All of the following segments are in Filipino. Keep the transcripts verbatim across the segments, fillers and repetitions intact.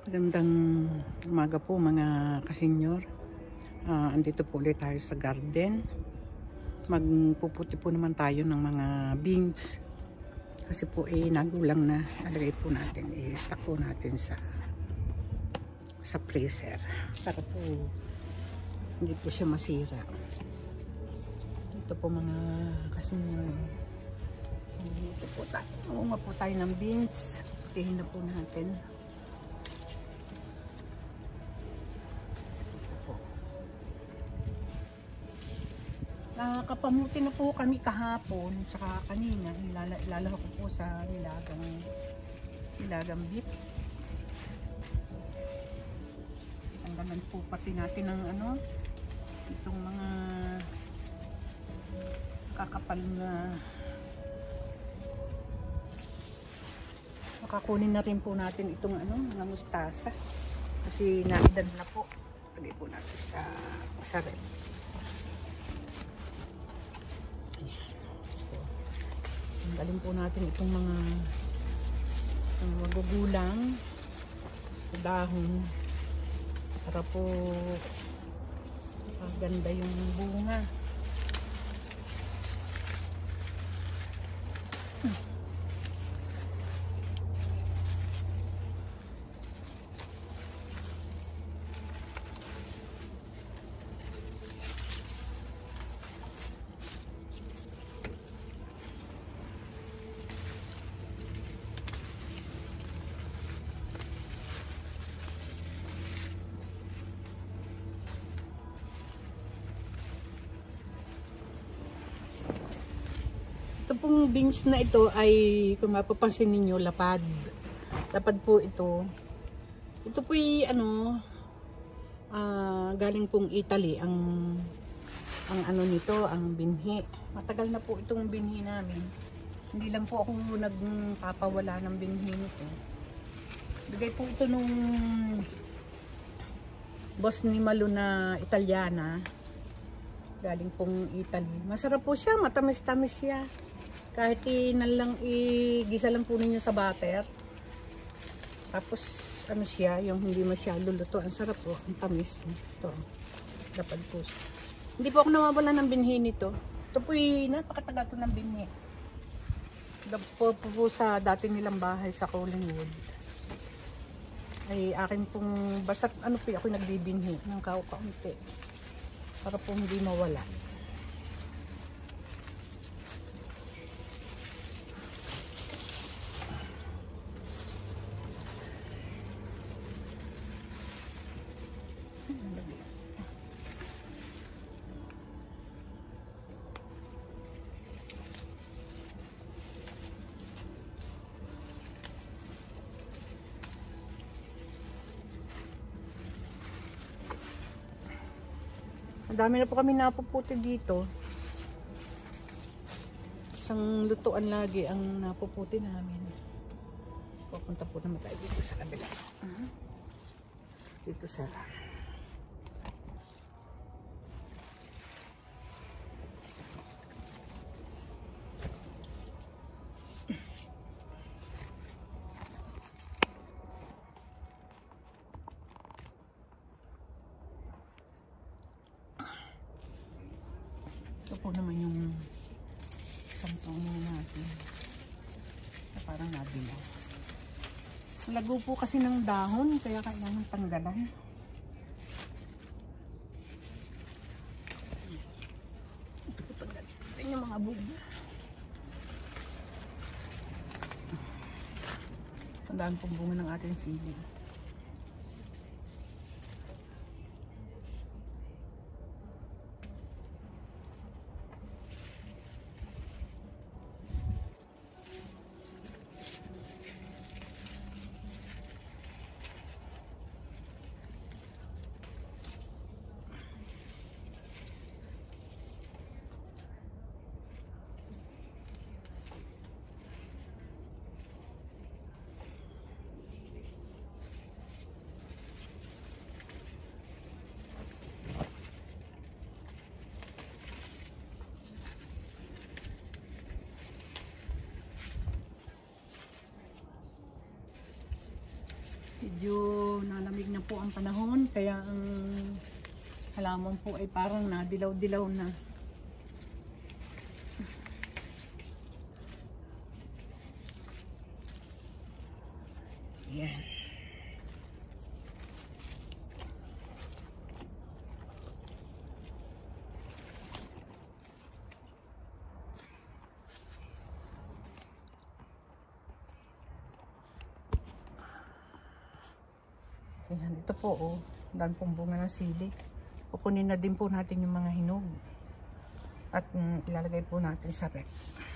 Magandang umaga po mga kasenyor. Uh, andito po ulit tayo sa garden. Magpuputi po naman tayo ng mga beans. Kasi po eh nagulang na. Alagay po natin, i-stack po natin sa sa freezer. Para po hindi po siya masira. Ito po mga kasenyor. Ito po tayo. Uunga po tayo ng beans. Putihin na po natin. Nakapamuti na po kami kahapon tsaka kanina. Ilala, ilala ko po sa nilagang nilagang beef. Tanggalan po pati natin ng ano itong mga kakapal na makakunin na rin po natin itong ano mga mustasa kasi naedad na po. Lagay po natin sa sa rep. Tanggalin po natin itong mga uh, magugulang sa dahon para po maganda yung bunga. Hmm. Ito pong beans na ito ay kung mapapansin ninyo lapad. Lapad po ito. Ito po ay ano uh, galing pong Italy ang ang ano nito, ang binhi. Matagal na po itong binhi namin. Hindi lang po ako nagpapawala ng binhi nito. Bigay po ito nung boss ni Malu na Italiana. Galing pong Italy. Masarap po siya, matamis-tamis siya. Kahit inalang igisa lang po ninyo sa butter. Tapos ano siya, yung hindi masyado luto. Ang sarap po, ang tamis. Ito, dapat po siya. Hindi po ako nawawala ng binhi nito. Ito po yung napakatagal po ng binhi. Dapat po, po, po sa dati nilang bahay sa Collingwood. Ay akin pong, basta ano po ako nagbibinhi ng kaunti. Para po hindi mawala. Ang dami na po kami napuputi dito. Isang lutuan lagi ang napuputi namin. Pupunta po naman tayo dito sa kabila. Uh-huh. Dito sa ito po naman yung santong natin na parang nabila. Lago po kasi ng dahon kaya kailangan tanggalan. Ito po tanggalan. Ito yung mga buga. Tandaan pong bunga ng ating sili. Medyo nalamig na po ang panahon, kaya ang halaman po ay parang nadilaw-dilaw na. Yan. Ayan, ito po, oh. Dami pong bunga ng sili. Kukunin na din po natin yung mga hinog. At um, ilalagay po natin sa rep.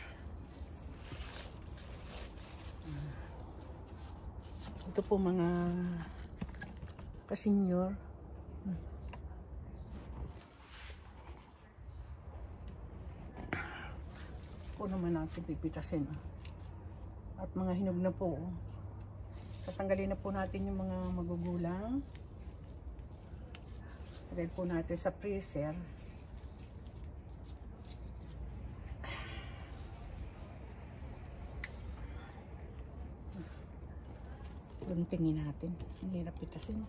Ito po mga kasenyor. Po naman natin pipitasin. At mga hinog na po, oh. Tatanggalin na po natin yung mga magugulang. Lagay po natin sa freezer. Tingin natin. Ang hirap pitasin.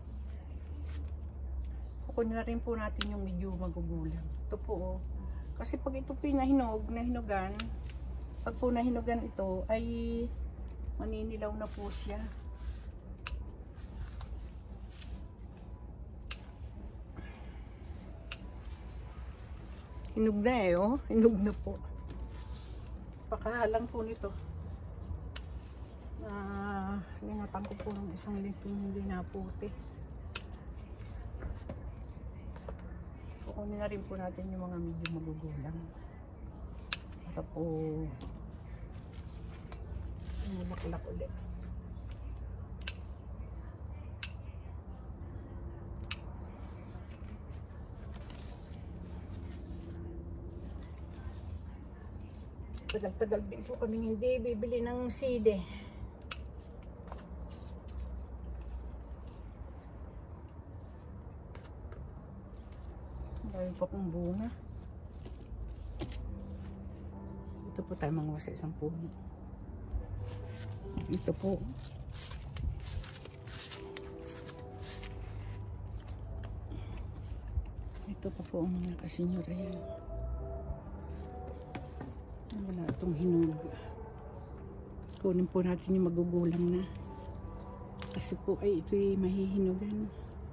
Kukunin na rin po natin yung medyo magugulang. Ito po, oh. Kasi pag ito pinahinog, nahinugan, pag po nahinugan ito, ay maninilaw na po siya. Hinog na eh, oh. Hinog na po. Pakahalang po nito. Ah, linatan ko po ng isang litong hindi naputi. Kukunin na rin po natin yung mga medyo magugulang. Para po mulaklak ulit. Tagal-tagal din po kami hindi bibili ng sili. Dahil pa pong bunga. Ito po tayo mga sa isang puno. Ito po. Ito pa po ang mga kasenyor. Ayan. Wala itong hinog. Kunin po natin yung magugulang na. Kasi po ay ito ay mahihinugan.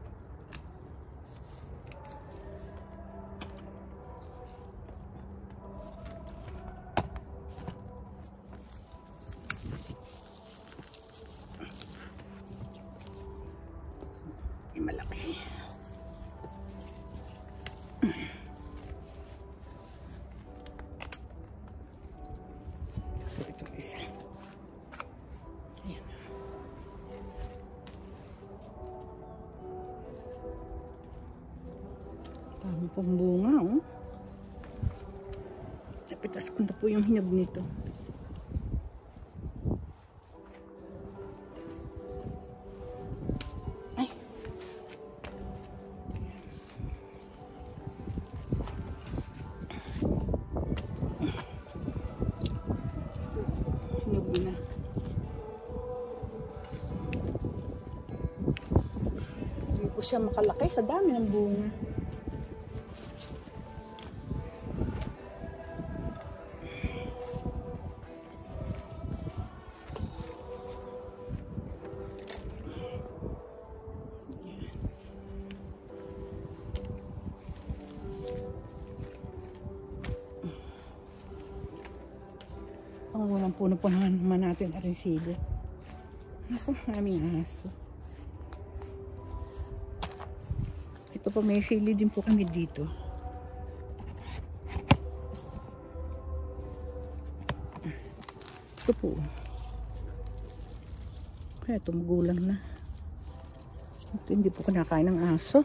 Ay, malaki. Dami pong bunga, oh. Napitas ko na po yung hinog nito. Ay. Hinog na. Hindi po siya makalaki sa dami ng bunga. Ang unang puno po naman natin ay sili. Ako, aming aso. Ito po, may sili din po kami dito. Ito po. Kaya tumugulang na. Ito, hindi po kinakain ng aso.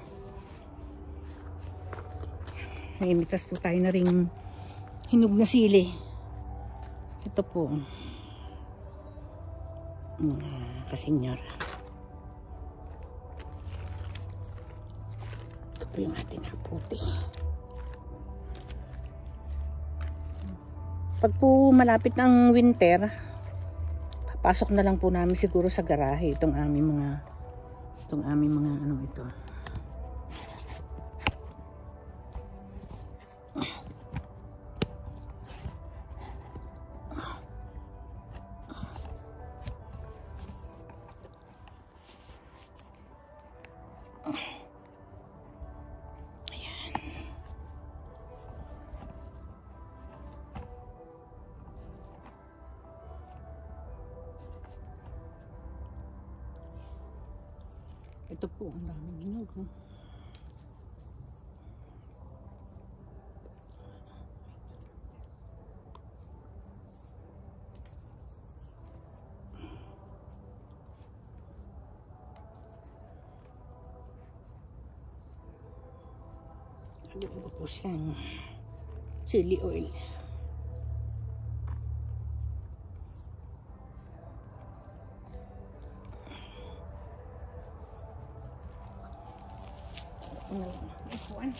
May imitas po tayo na ring hinog na sili. Ito po mga kasenyor. Ito po yung ating naputi. Pag po malapit ang winter, papasok na lang po namin siguro sa garahe itong aming mga itong aming mga anong ito. Ito po, ang daming hinog. Oh. Lagyan ko po siyang chili oil. This one.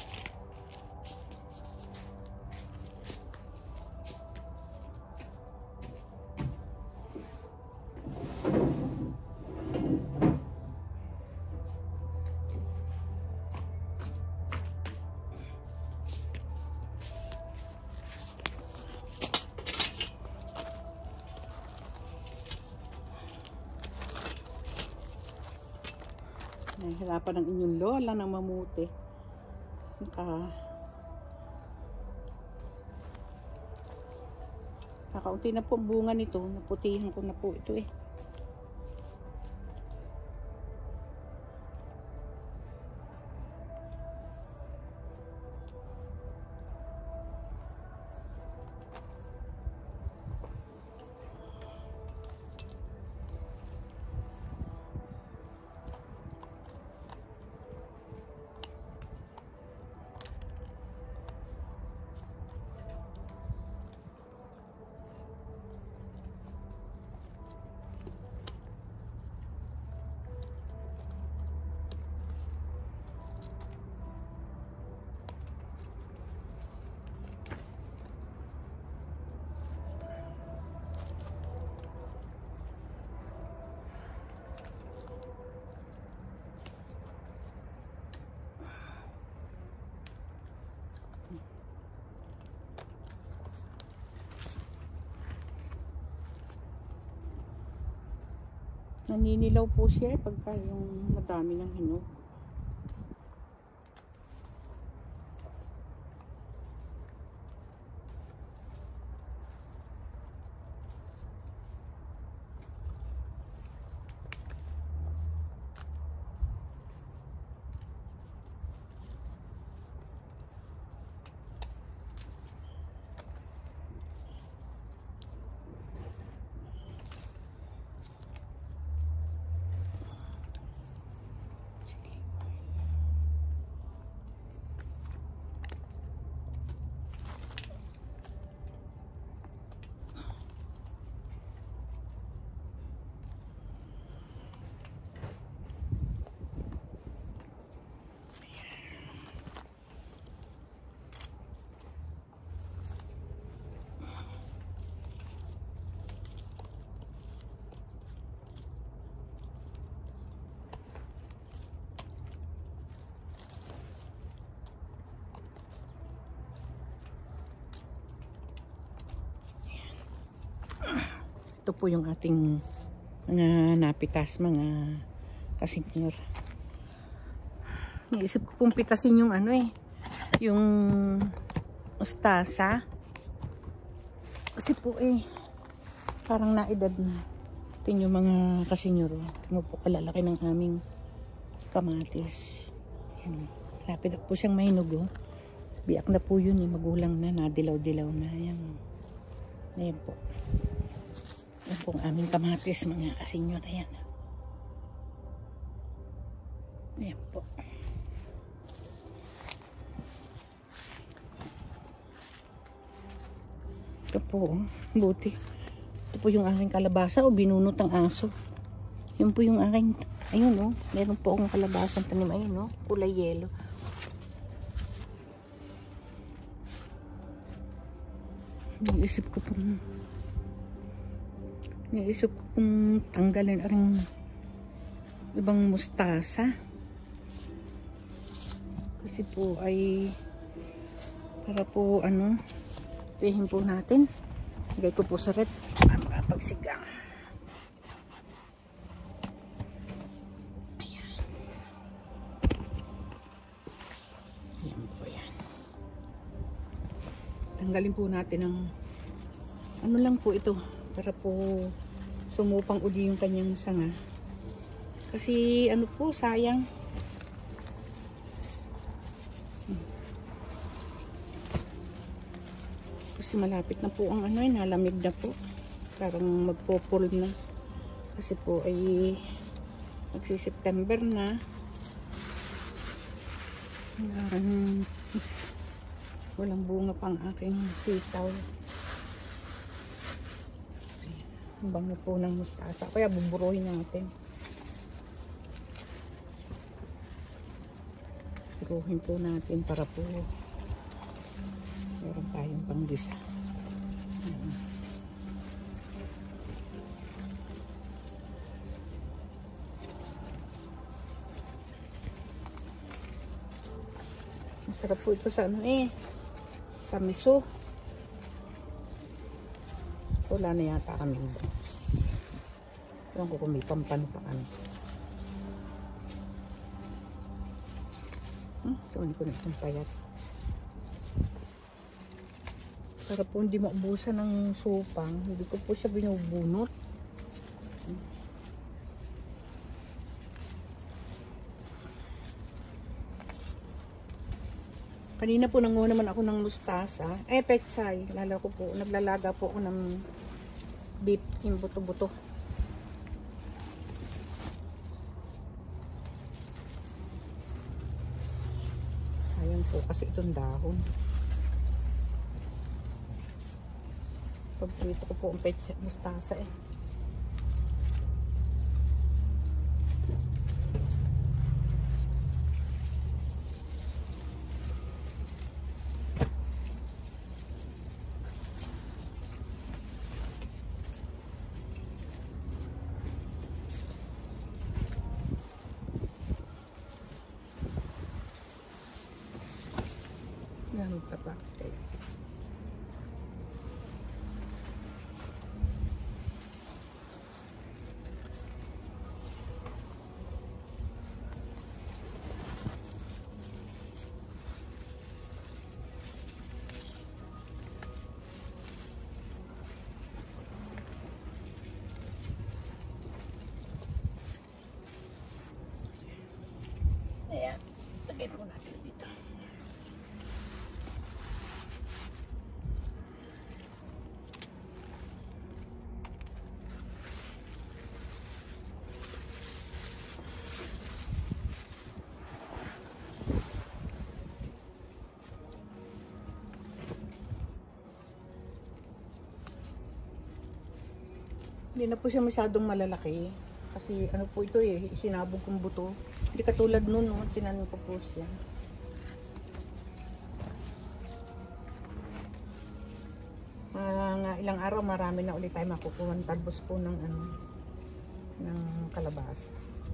Nahihirapan ang inyong lola ng mamuti. Naka Kakaunti na po ang bunga nito. Naputihan ko na po ito eh. Naninilaw po siya eh, pagka yung madami ng hinog. Ito po yung ating mga napitas, mga kasenyor. Naisip ko pong pitasin yung ano eh, yung mustasa. Kasi po eh, parang naedad na. Ito yung mga kasenyor. Tingnan po kalalaki ng aming kamatis. Yan. Lapit na po siyang mahinog oh. Biyak na po yun eh, magulang na, nadilaw-dilaw na. Yan. Ayan po. Yan po ang aming kamatis, mga kasenyor. Ayan. Ayan po. Ito po, buti. Ito po yung aking kalabasa o binunot ng aso. Yan po yung aking, ayun o, oh, meron po akong kalabasang tanim. Ayun o, oh, kulay yelo. Naisip ko pong naisip ko pong tanggalin aring ibang mustasa. Kasi po ay para po ano, tihin po natin. Lagay ko po sa rep para makapagsigang. Ayan. Ayan po yan. Tanggalin po natin ang ano lang po ito para po sumupang uli yung kanyang sanga. Kasi ano po, sayang. Kasi malapit na po ang ano eh, nalamig na po. Parang magpopol na. Kasi po ay magsi-September na. Parang walang bunga pang aking sitaw. Ang bango po ng mustasa. Kaya buburuhin natin. Buburuhin po natin para po meron tayong panggisa. Masarap po ito sa ano eh, sa miso. So wala na yata kami. Ewan ko kung may pampano pa ano. Hmm, so hindi ko na itong payat. Para po hindi maubusan ng supang, hindi ko po siya binubunot. Kanina po nanguha naman ako ng mustasa. Eh, pechay. Lala ko po, naglalaga po ako ng beef, yung buto-buto. Sayang po kasi itong dahon. Pagprito ko po ang pechay, mustasa eh. Yan, tapak. Okay. Ayan, tagay po natin dito. Hindi na po siya masyadong malalaki. Kasi ano po ito eh, sinabog kong buto. Hindi katulad nun, no? Tinanim ko po siya. Mga ilang araw, marami na ulit tayo makukuha. Talbos po ng ano, ng kalabasa.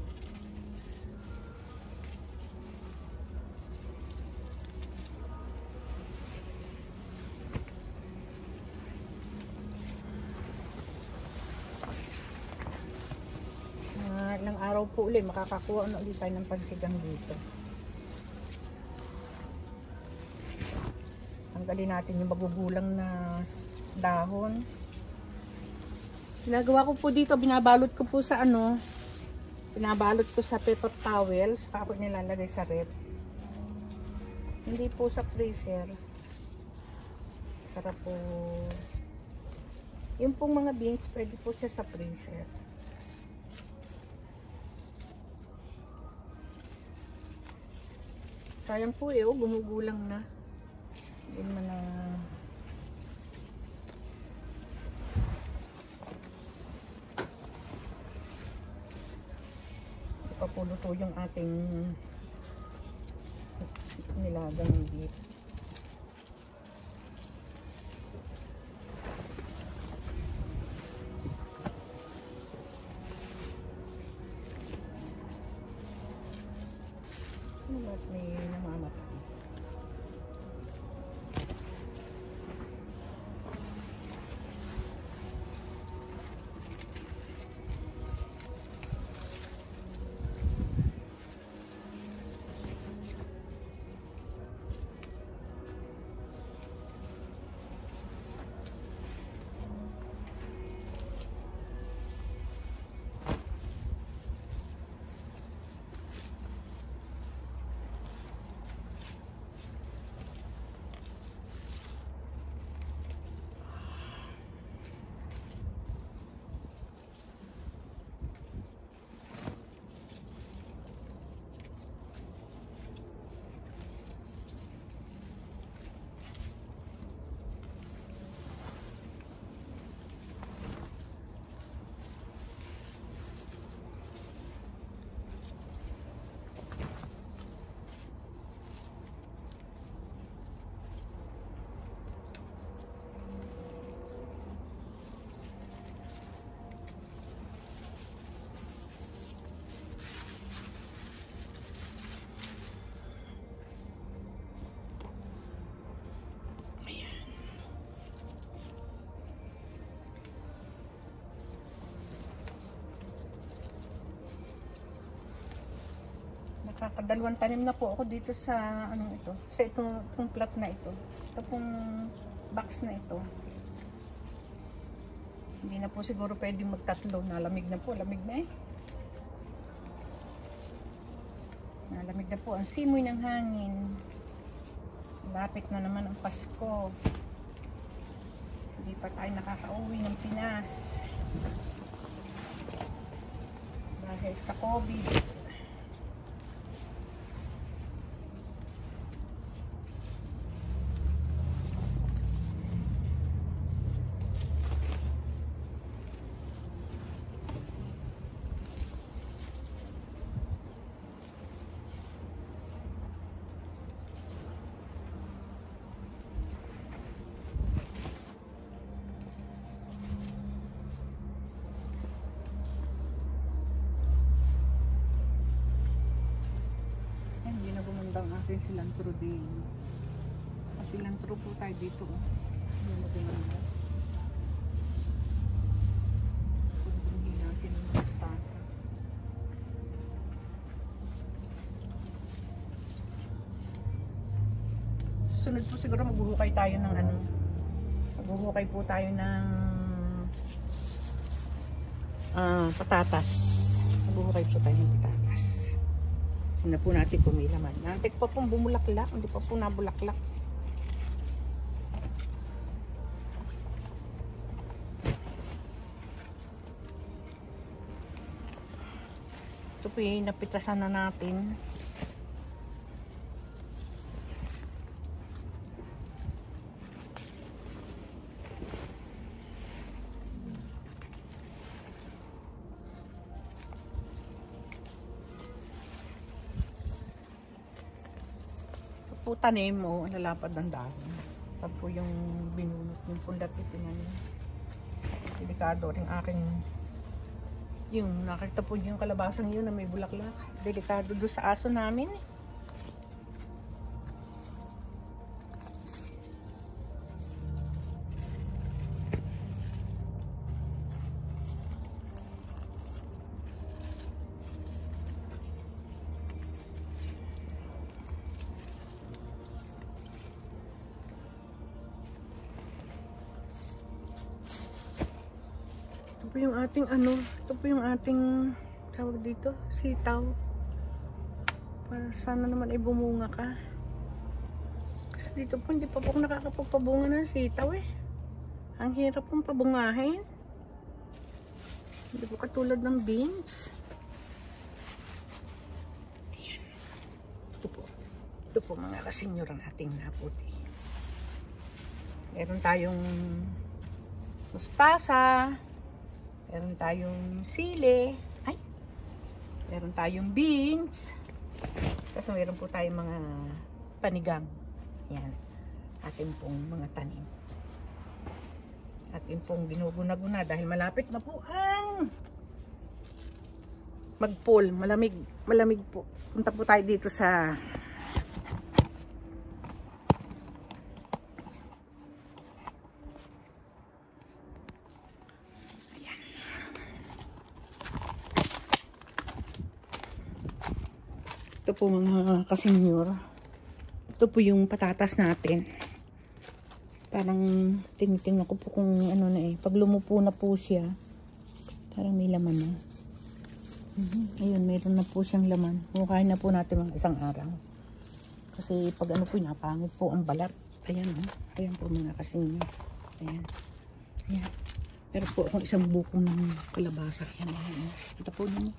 Ilang araw po ulit makakakuha na ulit tayo ng pansigang dito. Tanggalin natin yung magugulang na dahon. Ginagawa ko po dito, binabalot ko po sa ano, binabalot ko sa paper towel, saka ako nilalagay sa ref. Hindi po sa freezer. Para po yung pong mga beans, pwede po siya sa freezer. Sayang po eh, oh, gumugulang na. Hindi naman na... Ipapuluto yung ating nilagang beef. Ano ba may namamatay? Nakakadalawang tanim na po ako dito sa ano ito, sa itong, itong plot na ito. Ito pong box na ito. Hindi na po siguro pwedeng magtatlo. Nalamig na po, lamig na eh. Nalamig na po ang simoy ng hangin. Lapit na naman ang Pasko. Hindi pa tayo nakaka-uwi ng Pinas. Dahil sa COVID. Ang ating cilantro din. Cilantro po tayo dito. Oh. Hindi mo gumanda. Hindi natin ang mustasa. Sunod po siguro maghuhukay tayo ng ano. Maghuhukay po tayo ng uh, patatas. Maghuhukay po tayo ng patatas. Hindi na po natin kumilaman. Nantik pa pong bumulaklak. Hindi pa po nabulaklak. Ito po yung napitasan na natin. Po tanim mo, lalapad ng dahon. Pag po yung binunot yung punlat ito niyan. Delikado rin aking yung nakita po yung kalabasang yun na may bulaklak. Delikado doon sa aso namin. Ito po yung ating ano, ito po yung ating tawag dito, sitaw. Para sana naman ay bumunga ka. Kasi dito po hindi pa po nakakapagpabunga ng sitaw eh. Ang hirap pong pabungahin. Hindi po katulad ng beans. Ayan. Ito po. Ito po mga kasenyor ang ating naputi. Meron tayong mustasa. Meron tayong sili. Ay! Meron tayong beans. Kasi meron po tayong mga panigang. Yan. Ating pong mga tanim. Ating pong ginuguna-guna dahil malapit na po ang mag-pool. Malamig, malamig po. Punta po tayo dito sa ayan. Ito po mga kasenyor. Ito po yung patatas natin. Parang tinitingnan ko po kung ano na eh. Pag lumupo na po siya, parang may laman na. Mm-hmm. Ayun, meron na po siyang laman. Hukahin na po natin mga isang araw. Kasi pag ano po, napangit po ang balat. Ayan, oh. Ayan po mga kasenyor. Ayan. Ayan. Pero po akong isang bukong ng kalabasa. Ayan, ayan. Ito po naman.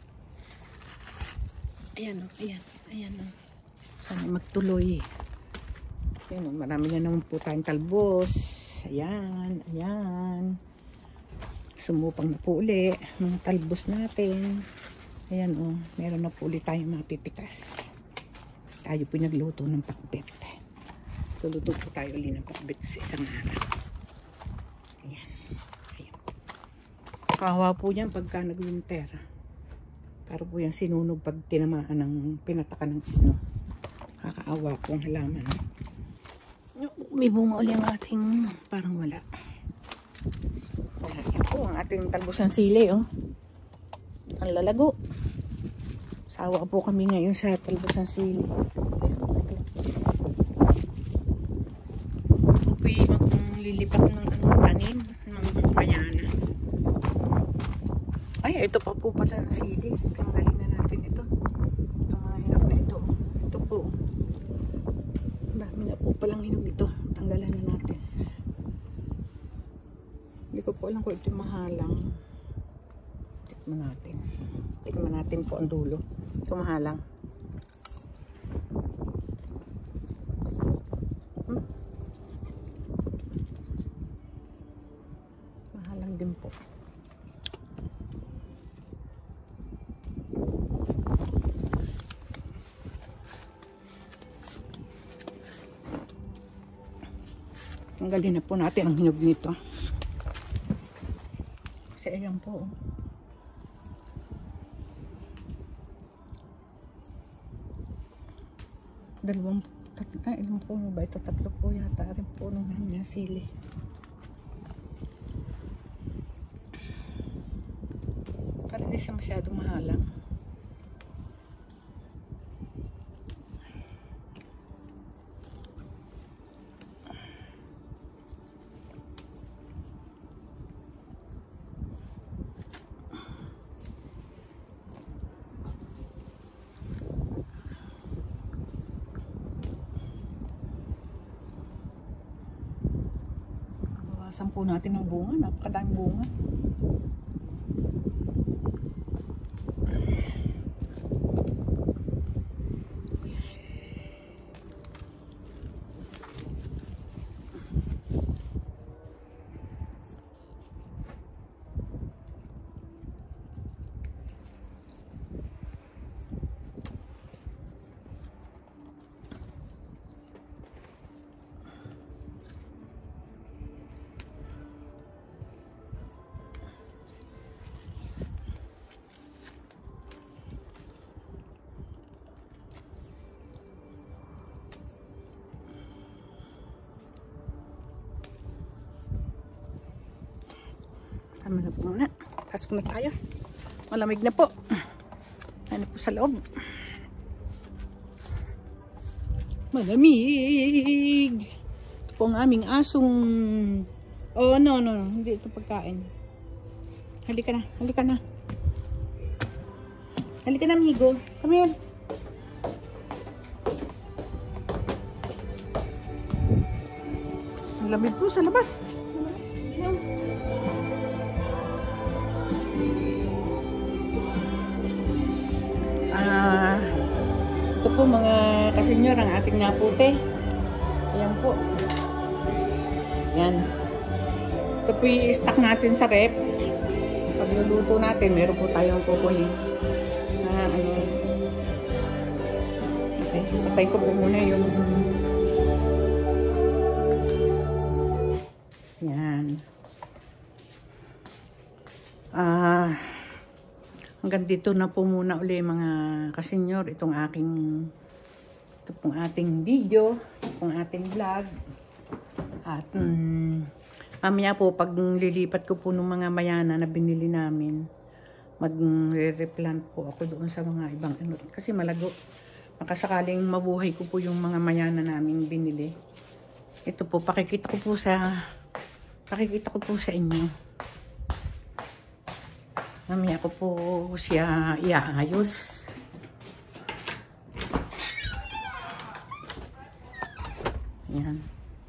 Ayan, oh. Ayan. Ayan, oh. Sana magtuloy. Ayan, oh. Marami na naman po tayong talbos. Ayan. Ayan. Sumupang na po uli. Mga talbos natin. Ayan, oh. Meron na po ulit tayong mapipitas. Tayo po nagluto ng pakbet. So, luto po tayo ulit ng pakbet sa isang araw. Ayan. Ayan. Kawawa po yan pagka nag-winter. Para po yan sinunog pag tinamaan ng pinatakan ng snow. Kakaawa po ang halaman. May bunga ulit ang ating parang wala. Ayan po ang ating talbos ng sili, oh. Ang lalago. Sawa po kami ngayon sa talbos ng sili. Ito po yung maglilipat ng anong tanim, ng bayana. Ay, ito pa po pala ng sili. Tanggalin na natin ito. Ito mga hinog na ito. Ito po. Dami na po palang hinog ito. Tanggalan na natin. Hindi ko po alam kung ito mahalang. Tikman natin. Tikman natin po ang dulo. Ito mahalang. Hmm? Mahalang din po. Tanggalin na po natin ang hinog nito. Kasi ayan po. Dalawang, tatlo, ah, ilang po ba ito? Tatlo po yata rin po nung niya sili. Para hindi siya masyadong mahalang. Sampu natin ng bunga, napakadaming bunga. Tama na po muna. Pasok na tayo. Malamig na po. Ano po sa loob? Malamig! Ito po ang aming asong... Oh, no, no, no. Hindi ito pagkain. Halika na. Halika na. Halika na, amigo. Come here. Ang lamig po sa labas. Ah, ito po mga kasenyor ang ating napute. Ayan po. Ayan. Ito po i-stack natin sa rep. Pag luluto natin, meron po tayong kukunin. Ah, ano. Okay, patay ko po muna yung... Ayan. Ah, hanggang dito na po muna uli mga kasenyor itong aking ito pong ating video, ito pong ating vlog. At um, mamaya po pag lilipat ko po ng mga mayana na binili namin, mag-replant po ako doon sa mga ibang ano kasi malago. Makasakaling mabuhay ko po yung mga mayana namin binili. Ito po pakikita ko po sa pakikita ko po sa inyo. Mamaya ko po siya iaayos. Ayan.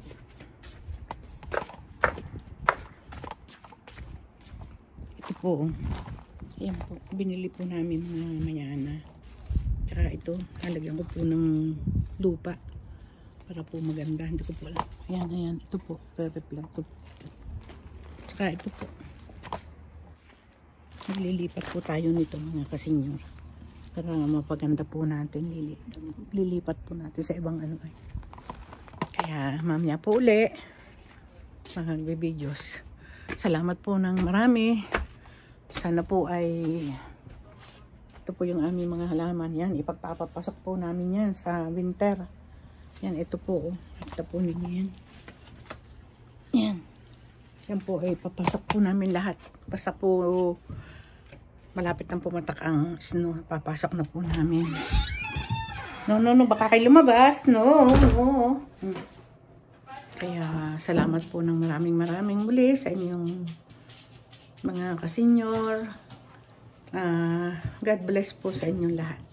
Ito po. Ayan po. Binili po namin mga mayana. Tsaka ito. Halagyan ko po ng lupa. Para po maganda. Hindi ko po alam. Ayan, ayan. Ito po. Re-replant ko. Tsaka ito po. Naglilipat po tayo nito mga kasenyor. Para mapaganda po natin. Lilipat po natin sa ibang ano ay. Kaya mamaya po uli mag-videos. Salamat po ng marami. Sana po ay ito po yung aming mga halaman. Yan, ipagpapapasok po namin yan sa winter. Yan, ito po. Nakita po ninyo yan. Yan. Yan po ay papasok po namin lahat. Basta po malapit nang pumatak ang snow. Papasok na po namin. No, no, no. Baka kayo lumabas. No, no. Hmm. Kaya salamat po ng maraming maraming muli sa inyong mga kasenyor. Uh, God bless po sa inyong lahat.